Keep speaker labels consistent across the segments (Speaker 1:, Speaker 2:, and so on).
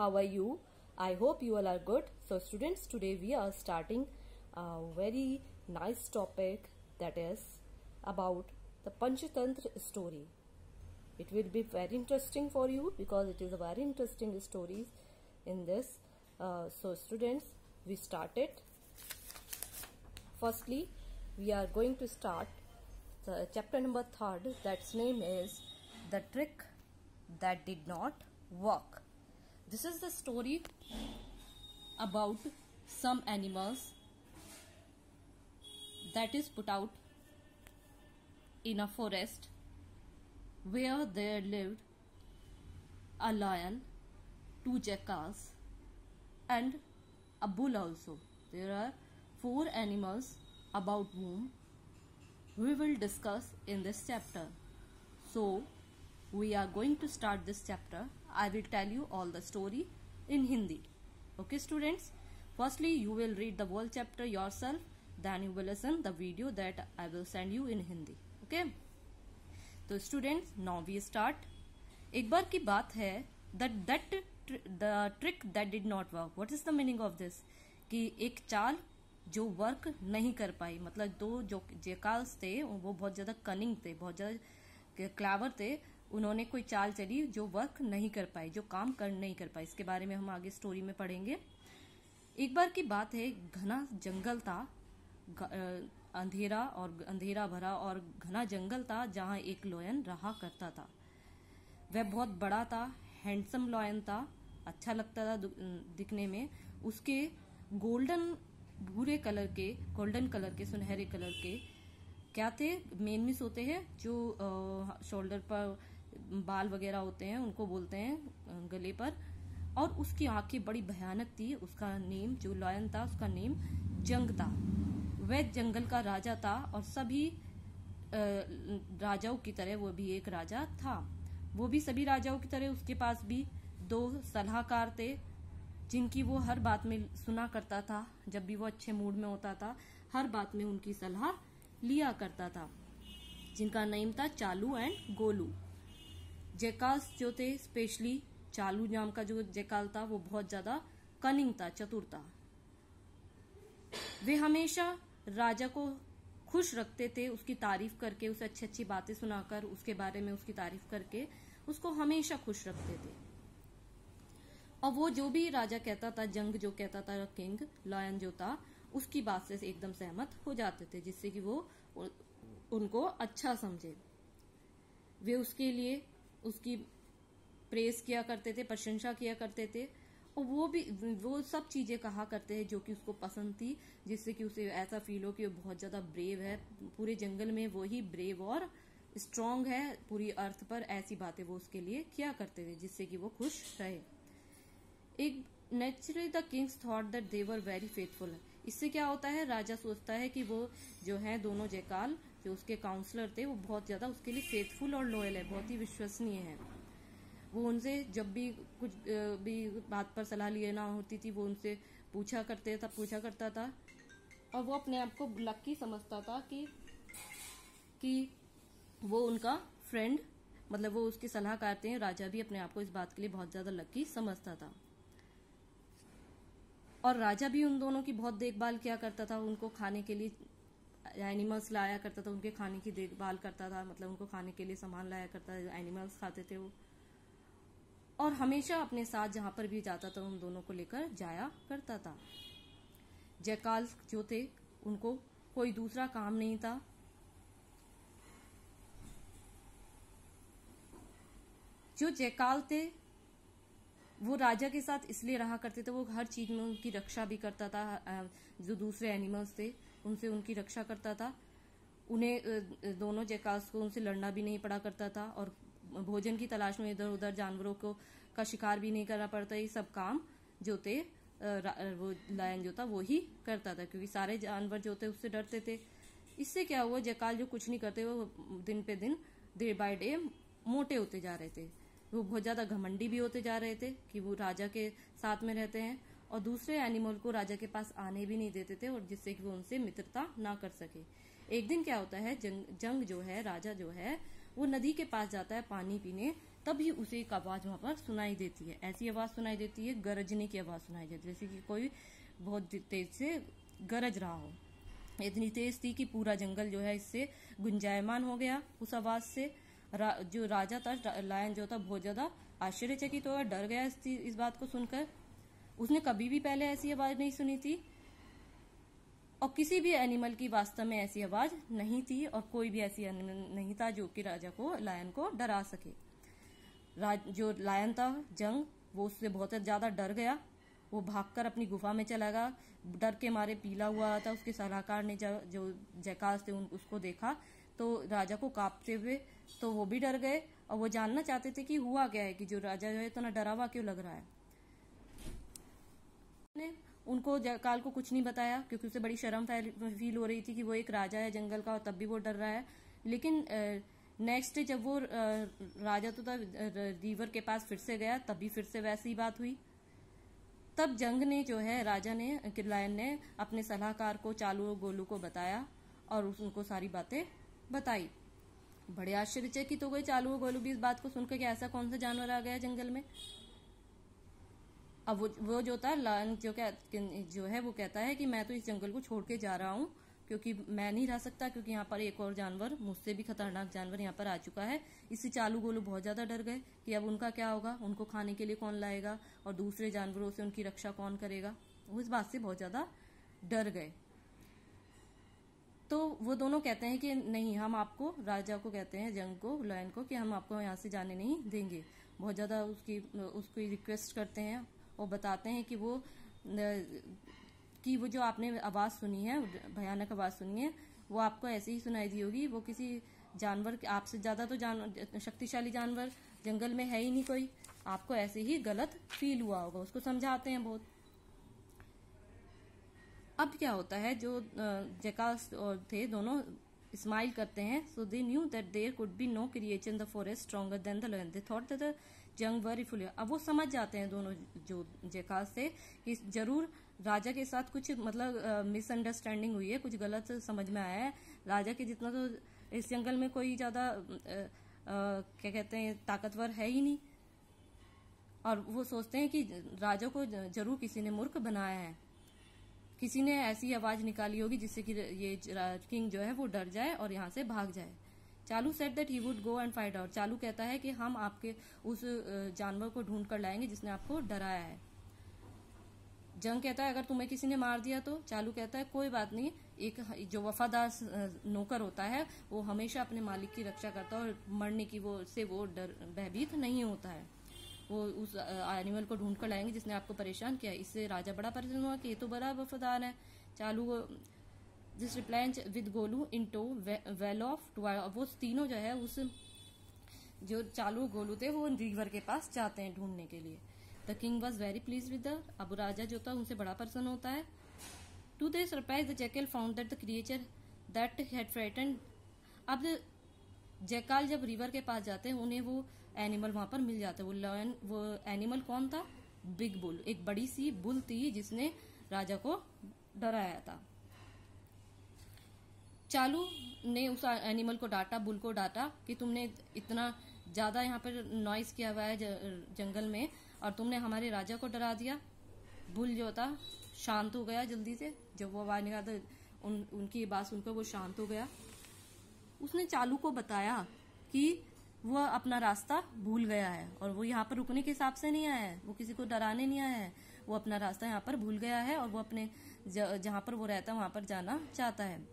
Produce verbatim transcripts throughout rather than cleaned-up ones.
Speaker 1: how are you? I hope you all are good. So students, today we are starting a very nice topic, that is about the Panchatantra story. It will be very interesting for you because it is a very interesting story in this. Uh, so students, we started. Firstly, we are going to start the chapter number third, that's name is The Trick That Did Not Work. This is the story about some animals that is put out in a forest where there lived a lion, two jackals and a bull also. There are four animals about whom we will discuss in this chapter. So we are going to start this chapter. I will tell you all the story in Hindi. Okay students, firstly you will read the whole chapter yourself, then you will listen the video that I will send you in Hindi. Okay, तो students, now we start. एक बार की बात है that that the trick that did not work. What is the meaning of this? कि एक चाल जो work नहीं कर पाई, मतलब दो जो जेकाल्स थे वो बहुत ज्यादा कनिंग थे, बहुत ज्यादा क्लेवर थे, उन्होंने कोई चाल चली जो वर्क नहीं कर पाई, जो काम कर नहीं कर पाई. इसके बारे में हम आगे स्टोरी में पढ़ेंगे. एक बार की बात है, घना जंगल था, अंधेरा और अंधेरा भरा और घना जंगल था जहां एक लायन रहा करता था. वह बहुत बड़ा था, हैंडसम लायन था, अच्छा लगता था दिखने में. उसके गोल्डन भूरे कलर के, गोल्डन कलर के, सुनहरे कलर के क्या थे, मेनमिस होते हैं जो शोल्डर पर बाल वगैरह होते हैं, उनको बोलते हैं गले पर. और उसकी आंखें बड़ी भयानक थी. उसका नेम, जो लायन था उसका नेम जंग था. वह जंगल का राजा था और सभी राजाओं की तरह वो भी एक राजा था. वो भी सभी राजाओं की तरह उसके पास भी दो सलाहकार थे जिनकी वो हर बात में सुना करता था. जब भी वो अच्छे मूड में होता था हर बात में उनकी सलाह लिया करता था, जिनका नेम था चालू एंड गोलू. जेकाल्स जो थे, स्पेशली चालू नाम का जो जेकाल था वो बहुत ज्यादा कनिंग था, चतुर था. वे हमेशा राजा को खुश रखते थे, उसकी तारीफ करके, उसे अच्छी अच्छी बातें सुनाकर, उसके बारे में उसकी तारीफ करके उसको हमेशा खुश रखते थे. और वो जो भी राजा कहता था, जंग जो कहता था, किंग लायन जो था, उसकी बात से एकदम सहमत हो जाते थे, जिससे कि वो उनको अच्छा समझे. वे उसके लिए उसकी प्रेस किया करते थे, प्रशंसा किया करते थे. और वो भी वो सब चीजें कहा करते हैं जो कि उसको पसंद थी, जिससे कि उसे ऐसा फील हो कि वो बहुत ज्यादा ब्रेव है, पूरे जंगल में वो ही ब्रेव और स्ट्रांग है पूरी अर्थ पर. ऐसी बातें वो उसके लिए किया करते थे जिससे कि वो खुश रहे. एक naturally the kings thought that they were very faithful. इससे क्या होता है, राजा सोचता है कि वो जो है दोनों जेकाल जो उसके काउंसलर थे वो बहुत ज्यादा उसके लिए फेथफुल और लॉयल है, बहुत ही विश्वसनीय है. वो उनसे जब भी कुछ भी बात पर सलाह लेना होती थी वो उनसे पूछा करते था पूछा करता था और वो अपने आप को लकी समझता था कि कि वो उनका फ्रेंड, मतलब वो उसकी सलाहकार थे. राजा भी अपने आप को इस बात के लिए बहुत ज्यादा लकी समझता था और राजा भी उन दोनों की बहुत देखभाल किया करता था. उनको खाने के लिए एनिमल्स लाया करता था, उनके खाने की देखभाल करता था, मतलब उनको खाने के लिए सामान लाया करता था, एनिमल्स खाते थे वो. और हमेशा अपने साथ जहां पर भी जाता था उन दोनों को लेकर जाया करता था. जैकाल जो थे उनको कोई दूसरा काम नहीं था. जो जैकाल थे वो राजा के साथ इसलिए रहा करते थे, वो हर चीज में उनकी रक्षा भी करता था. जो दूसरे एनिमल्स थे उनसे उनकी रक्षा करता था. उन्हें दोनों जैकाल्स को उनसे लड़ना भी नहीं पड़ा करता था और भोजन की तलाश में इधर उधर जानवरों को का शिकार भी नहीं करना पड़ता. ये सब काम जो थे वो लायन जो था वो ही करता था, क्योंकि सारे जानवर जो थे उससे डरते थे. इससे क्या हुआ, जैकाल जो कुछ नहीं करते वो दिन पे दिन, डे बाय डे मोटे होते जा रहे थे. वो बहुत ज्यादा घमंडी भी होते जा रहे थे कि वो राजा के साथ में रहते हैं और दूसरे एनिमल को राजा के पास आने भी नहीं देते थे, और जिससे कि वो उनसे मित्रता ना कर सके. एक दिन क्या होता है, जंग, जंग जो है, राजा जो है, वो नदी के पास जाता है पानी पीने तभी उसे एक आवाज वहां पर सुनाई देती है। ऐसी आवाज सुनाई देती है, गरजने की आवाज सुनाई देती है, जैसे कि कोई बहुत तेज से गरज रहा हो। इतनी तेज थी कि पूरा जंगल जो है इससे गुंजायमान हो गया उस आवाज से। रा, जो राजा था, लायन जो था, बहुत ज्यादा आश्चर्यचकित हो गया, डर गया इस, इस बात को सुनकर। उसने कभी भी पहले ऐसी आवाज नहीं सुनी थी और किसी भी एनिमल की वास्तव में ऐसी आवाज नहीं थी, और कोई भी ऐसी एनिमल नहीं था जो कि राजा को, लायन को डरा सके। राज, जो लायन था जंग, वो उससे बहुत ज्यादा डर गया। वो भागकर अपनी गुफा में चला गया, डर के मारे पीला हुआ था। उसके सलाहकार ने जो, जो जैकास थे उन, उसको देखा तो राजा को कांपते हुए, तो वो भी डर गए और वो जानना चाहते थे कि हुआ क्या है, कि जो राजा जो है इतना डरा हुआ क्यों लग रहा है। ने उनको जयकाल को कुछ नहीं बताया, क्योंकि उसे बड़ी शर्म फील हो रही थी कि वो एक राजा है जंगल का और तब भी वो डर रहा है। लेकिन नेक्स्ट डे जब वो राजा तो तब रिवर के पास फिर से गया, तब भी फिर से वैसी बात हुई। तब जंग ने जो है, राजा ने, लायन ने अपने सलाहकार को, चालू और गोलू को बताया और उनको सारी बातें बताई। बड़े आश्चर्यचकित हो गए चालू और गोलू भी इस बात को सुनकर कि ऐसा कौन सा जानवर आ गया जंगल में। अब वो वो जो था लायन जो क्या जो है वो कहता है कि मैं तो इस जंगल को छोड़ के जा रहा हूँ, क्योंकि मैं नहीं रह सकता, क्योंकि यहाँ पर एक और जानवर, मुझसे भी खतरनाक जानवर यहाँ पर आ चुका है। इससे चालू गोलू बहुत ज्यादा डर गए कि अब उनका क्या होगा, उनको खाने के लिए कौन लाएगा और दूसरे जानवरों से उनकी रक्षा कौन करेगा। वो इस बात से बहुत ज्यादा डर गए। तो वो दोनों कहते हैं कि नहीं, हम आपको, राजा को कहते हैं जंग को, लायन को, कि हम आपको यहाँ से जाने नहीं देंगे। बहुत ज्यादा उसकी उसकी रिक्वेस्ट करते हैं और बताते हैं कि वो कि वो जो आपने आवाज सुनी है, भयानक आवाज सुनी है, वो आपको ऐसे ही सुनाई दी होगी। वो किसी जानवर, आपसे ज्यादा तो जान शक्तिशाली जानवर जंगल में है ही नहीं कोई, आपको ऐसे ही गलत फील हुआ होगा। उसको समझाते हैं बहुत। अब क्या होता है, जो जैकास और थे दोनों स्माइल करते हैं। So they knew that there could be no creature in the forest stronger than the lion. They thought that the young very full. अब वो समझ जाते हैं दोनों जो जैकास थे कि जरूर राजा के साथ कुछ मतलब मिसअंडरस्टैंडिंग हुई है, कुछ गलत समझ में आया है। राजा के जितना तो इस जंगल में कोई ज्यादा क्या कहते हैं ताकतवर है ही नहीं, और वो सोचते हैं कि राजा को जरूर किसी ने मूर्ख बनाया है, किसी ने ऐसी आवाज निकाली होगी जिससे कि ये किंग जो है वो डर जाए और यहाँ से भाग जाए। Chalu said that he would go and find out. Chalu कहता है कि हम आपके उस जानवर को ढूंढ कर लाएंगे जिसने आपको डराया है। जंग कहता है अगर तुम्हें किसी ने मार दिया तो। चालू कहता है कोई बात नहीं, एक जो वफादार नौकर होता है वो हमेशा अपने मालिक की रक्षा करता है और मरने की वो से वो डर भयभीत नहीं होता है। वो उस एनिमल को ढूंढ कर लाएंगे जिसने आपको परेशान किया। इससे राजा बड़ा परेशान हुआ कि ये तो बड़ा वफादार है। Chalu this reply with Golu in tow well of two. वो तीनों जो है उस जो चालू गोलू थे वो रिवर के पास जाते हैं ढूंढने के लिए। The king was very please with the. अब राजा जो था उनसे बड़ा प्रसन्न होता है। To their surprise the jackal found that the creature that had frightened. अब जैकाल जब रिवर के पास जाते हैं उन्हें वो एनिमल वहां पर मिल जाता है। वो लायन, वो एनिमल कौन था? बिग बुल, एक बड़ी सी बुल थी जिसने राजा को डराया था। चालू ने उस एनिमल को डांटा, बुल को डांटा कि तुमने इतना ज्यादा यहाँ पर नॉइस किया हुआ है जंगल में और तुमने हमारे राजा को डरा दिया। बुल जो था शांत हो गया जल्दी से, जब वो आवाज निकाला उन, उनकी बात सुनकर वो शांत हो गया। उसने चालू को बताया कि वो अपना रास्ता भूल गया है और वो यहाँ पर रुकने के हिसाब से नहीं आया है, वो किसी को डराने नहीं आया है। वो अपना रास्ता यहाँ पर भूल गया है और वो अपने जहाँ पर वो रहता है वहां पर जाना चाहता है।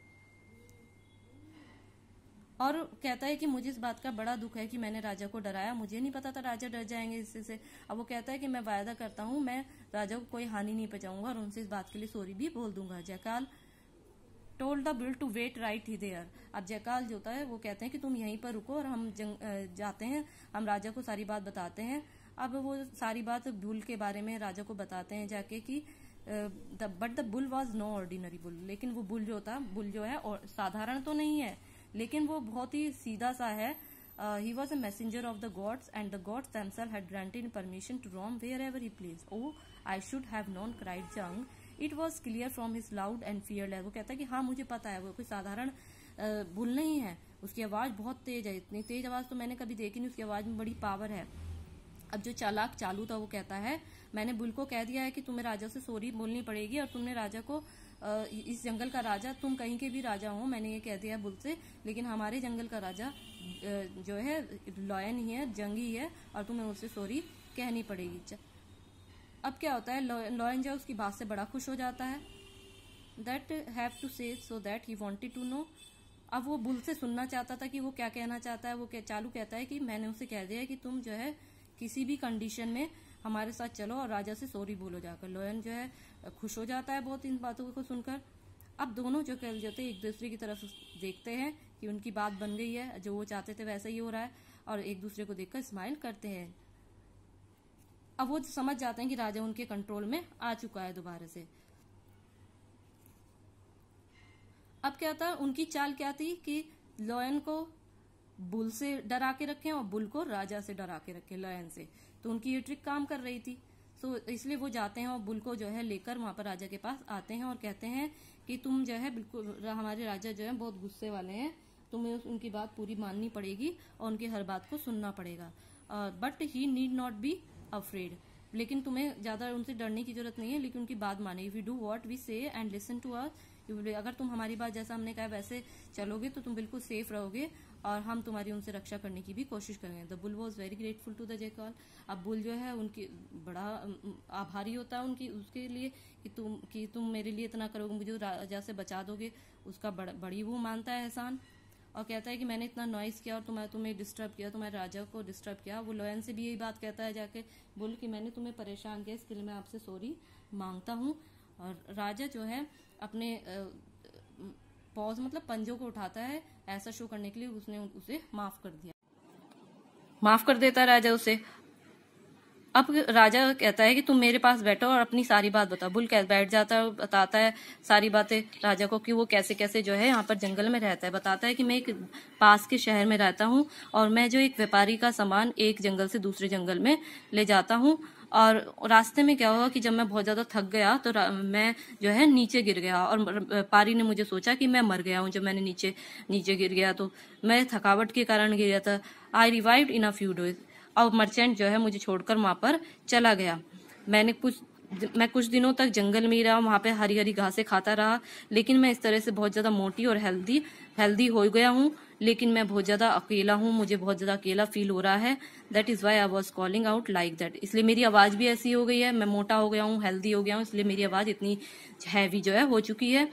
Speaker 1: और कहता है कि मुझे इस बात का बड़ा दुख है कि मैंने राजा को डराया, मुझे नहीं पता था राजा डर जाएंगे इससे से। अब वो कहता है कि मैं वायदा करता हूँ मैं राजा को कोई हानि नहीं पहुंचाऊंगा और उनसे इस बात के लिए सॉरी भी बोल दूंगा। Jackal told the bull to wait right ही देयर। अब जैकाल जो होता है वो कहते हैं कि तुम यहीं पर रुको और हम जंग, जाते हैं, हम राजा को सारी बात बताते हैं। अब वो सारी बात बुल के बारे में राजा को बताते हैं जाके कि but the bull was no ordinary bull. लेकिन वो बुल जो था, बुल जो है और साधारण तो नहीं है लेकिन वो बहुत ही सीधा सा है। He was a messenger of the gods and the gods themselves had granted permission to roam wherever he pleased. Oh, I should have known, cried Jung. It was clear from his loud and fearless. वो कहता है कि हाँ मुझे पता है वो कोई साधारण बुल नहीं है, उसकी आवाज बहुत तेज है, इतनी तेज आवाज तो मैंने कभी देखी नहीं, उसकी आवाज में बड़ी पावर है। अब जो चालाक चालू था वो कहता है मैंने बुल को कह दिया है कि तुम्हें राजा से सॉरी बोलनी पड़ेगी, और तुमने राजा को इस जंगल का राजा, तुम कहीं के भी राजा हो, मैंने ये कह दिया बुल से, लेकिन हमारे जंगल का राजा जो है लॉयन ही है, जंगी है, और तुम्हें उससे सॉरी कहनी पड़ेगी। अब क्या होता है, लॉयन जो उसकी बात से बड़ा खुश हो जाता है। That have to say so that he wanted to know. अब वो बुल से सुनना चाहता था कि वो क्या कहना चाहता है। वो चालू कहता है कि मैंने उसे कह दिया कि तुम जो है किसी भी कंडीशन में हमारे साथ चलो और राजा से सॉरी बोलो जाकर। लॉयन जो है खुश हो जाता है बहुत इन बातों को सुनकर। अब दोनों जो कह जाते हैं एक दूसरे की तरफ देखते हैं कि उनकी बात बन गई है, जो वो चाहते थे वैसा ही हो रहा है, और एक दूसरे को देखकर स्माइल करते हैं। अब वो समझ जाते हैं कि राजा उनके कंट्रोल में आ चुका है दोबारा से। अब क्या था, उनकी चाल क्या थी कि लॉयन को बुल से डरा के रखें और बुल को राजा से डरा के रखें, लॉयन से। तो उनकी ये ट्रिक काम कर रही थी। सो इसलिए वो जाते हैं और बुल को जो है लेकर वहां पर राजा के पास आते हैं और कहते हैं कि तुम जो है बिल्कुल, हमारे राजा जो है बहुत गुस्से वाले हैं, तुम्हें उनकी बात पूरी माननी पड़ेगी और उनकी हर बात को सुनना पड़ेगा। But he need not be afraid, लेकिन तुम्हें ज्यादा उनसे डरने की जरूरत नहीं है, लेकिन उनकी बात माने। If you do what we say and listen to us, अगर तुम हमारी बात जैसा हमने कहा वैसे चलोगे तो तुम बिल्कुल सेफ रहोगे और हम तुम्हारी उनसे रक्षा करने की भी कोशिश करेंगे। The bull was very grateful to the jackal. अब बुल जो है उनकी बड़ा आभारी होता है उनकी उसके लिए कि तुम कि तुम मेरे लिए इतना करोगे, मुझे राजा से बचा दोगे। उसका बड़, बड़ी वो मानता है एहसान और कहता है कि मैंने इतना नॉइस किया और तुम्हें तुम्हें डिस्टर्ब किया, तुम्हारे राजा को डिस्टर्ब किया। वो लॉयन से भी यही बात कहता है जाके, बुल कि मैंने तुम्हें परेशान किया, इसके लिए मैं आपसे सॉरी मांगता हूँ। और राजा जो है अपने पॉज मतलब पंजों को उठाता है ऐसा शो करने के लिए, उसने उसे माफ कर दिया, माफ कर देता राजा उसे। अब राजा कहता है कि तुम मेरे पास बैठो और अपनी सारी बात बताओ। बुल बैठ जाता है, बताता है सारी बातें राजा को कि वो कैसे कैसे जो है यहाँ पर जंगल में रहता है। बताता है कि मैं एक पास के शहर में रहता हूँ और मैं जो एक व्यापारी का सामान एक जंगल से दूसरे जंगल में ले जाता हूँ, और रास्ते में क्या हुआ कि जब मैं बहुत ज्यादा थक गया तो मैं जो है नीचे गिर गया, और व्यापारी ने मुझे सोचा कि मैं मर गया हूँ। जब मैंने नीचे नीचे गिर गया तो मैं थकावट के कारण गिर गया था। I revived in a few days. और मर्चेंट जो है मुझे छोड़कर वहां पर चला गया। मैंने कुछ मैं कुछ दिनों तक जंगल में ही रहा, वहां पे हरी हरी घासें खाता रहा, लेकिन मैं इस तरह से बहुत ज्यादा मोटी और हेल्दी हेल्दी हो गया हूँ। लेकिन मैं बहुत ज्यादा अकेला हूँ, मुझे बहुत ज्यादा अकेला फील हो रहा है। That is why I was calling out like that. इसलिए मेरी आवाज भी ऐसी हो गई है, मैं मोटा हो गया हूँ, हेल्दी हो गया हूँ, इसलिए मेरी आवाज इतनी हैवी जो है हो चुकी है।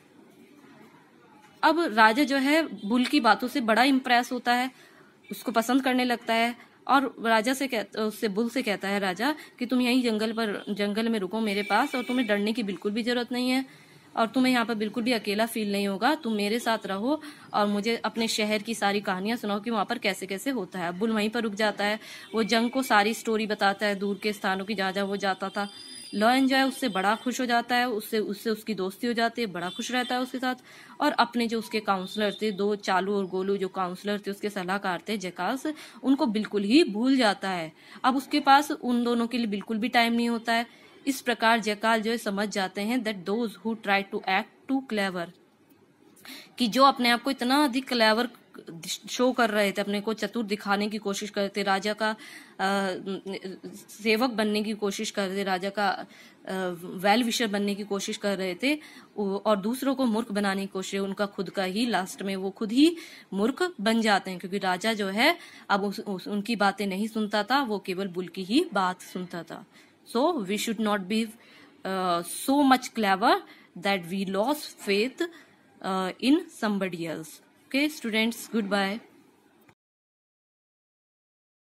Speaker 1: अब राजा जो है बुल की बातों से बड़ा इम्प्रेस होता है, उसको पसंद करने लगता है और राजा से कहता उससे बुल से कहता है राजा कि तुम यहीं जंगल पर जंगल में रुको मेरे पास, और तुम्हें डरने की बिल्कुल भी जरूरत नहीं है और तुम्हें यहाँ पर बिल्कुल भी अकेला फील नहीं होगा। तुम मेरे साथ रहो और मुझे अपने शहर की सारी कहानियां सुनाओ कि वहां पर कैसे कैसे होता है। बुल वहीं पर रुक जाता है, वो जंग को सारी स्टोरी बताता है दूर के स्थानों की जहाँ जहाँ वो जाता था। लॉयन जो है उससे बड़ा खुश हो जाता है, उससे उससे उसकी दोस्ती हो जाती है, बड़ा खुश रहता है उसके साथ। और अपने जो उसके काउंसलर थे, दो चालू और गोलू जो काउंसलर थे, उसके सलाहकार थे जैकाल्स, उनको बिल्कुल ही भूल जाता है। अब उसके पास उन दोनों के लिए बिल्कुल भी टाइम नहीं होता है। इस प्रकार जैकाल जो है समझ जाते हैं that those who try to act too clever, कि जो अपने आप को इतना अधिक क्लेवर शो कर रहे थे, अपने को चतुर दिखाने की कोशिश कर रहे थे, राजा का आ, सेवक बनने की कोशिश कर रहे थे, राजा का वेल विशर बनने की कोशिश कर रहे थे और दूसरों को मूर्ख बनाने की कोशिश, उनका खुद का ही लास्ट में वो खुद ही मूर्ख बन जाते हैं। क्योंकि राजा जो है अब उस, उस, उनकी बातें नहीं सुनता था, वो केवल बुल की ही बात सुनता था। So we should not be so much clever that we lose faith in somebody else. Okay, students, goodbye.